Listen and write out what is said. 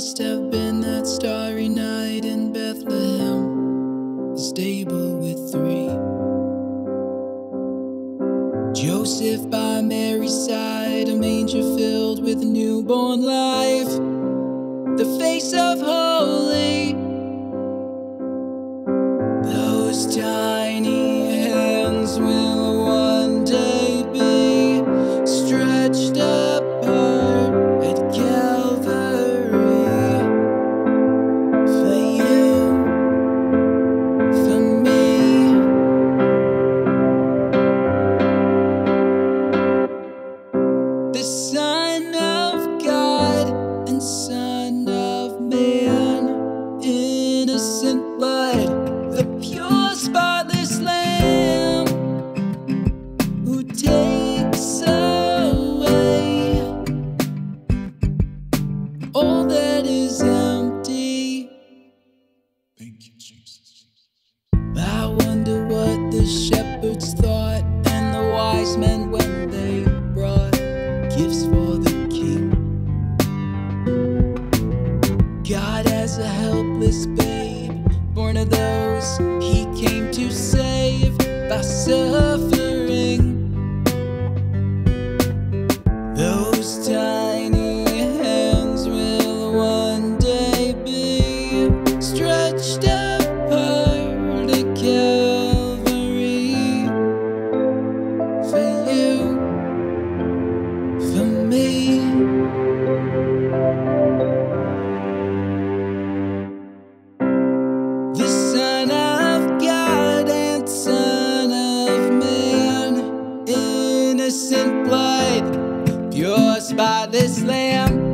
must have been that starry night in Bethlehem, a stable with three. Joseph by Mary's side, a manger filled with newborn life, the face of holy. Those tiny hands will one day be stretched apart at Calvary. For you, for me. The Son of God and Son of Man, innocent blood, the pure spotless Lamb, who takes away all that is empty. Thank you, Jesus. I wonder what the shepherds thought and the wise men when they brought gifts for the King. God as a helpless babe, born of those he came to save by suffering. Those tiny hands will one day be stretched apart at Calvary. For you, for me. The Son of God and Son of Man, innocent blood, pure spotless Lamb,